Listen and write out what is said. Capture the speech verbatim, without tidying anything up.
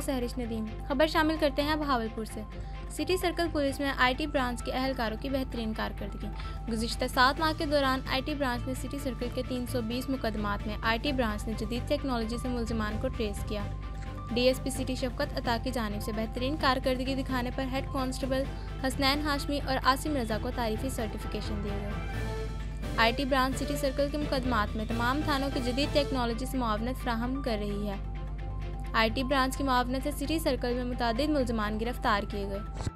सहरिश नदीम। खबर शामिल करते हैं बहावलपुर से। सिटी सर्कल पुलिस में आईटी ब्रांच के अहलकारों की बेहतरीन कारकर्दगी। गुज़िश्ता सात माह के दौरान आईटी ब्रांच ने सिटी सर्कल के तीन सौ बीस मुकदमात में आईटी ब्रांच ने जदीद टेक्नोलॉजी से मुलजमान को ट्रेस किया। डीएसपी सिटी शफकत अता की जानिब से बेहतरीन कारकर्दगी दिखाने पर हेड कांस्टेबल हसनैन हाशमी और आसिम रजा को तारीफी सर्टिफिकेशन दिए गए। आईटी ब्रांच सिटी सर्कल के मुकदमात में तमाम थानों की जदीद टेक्नोलॉजी से मुआवनत फराहम कर रही है। आईटी ब्रांच की मुआवनत से सिटी सर्कल में मुतादिद मुलजमान गिरफ्तार किए गए।